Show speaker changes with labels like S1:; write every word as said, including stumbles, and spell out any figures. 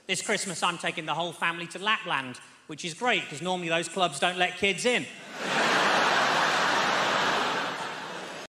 S1: This Christmas, I'm taking the whole family to Lapland, which is great, because normally those clubs don't let kids in.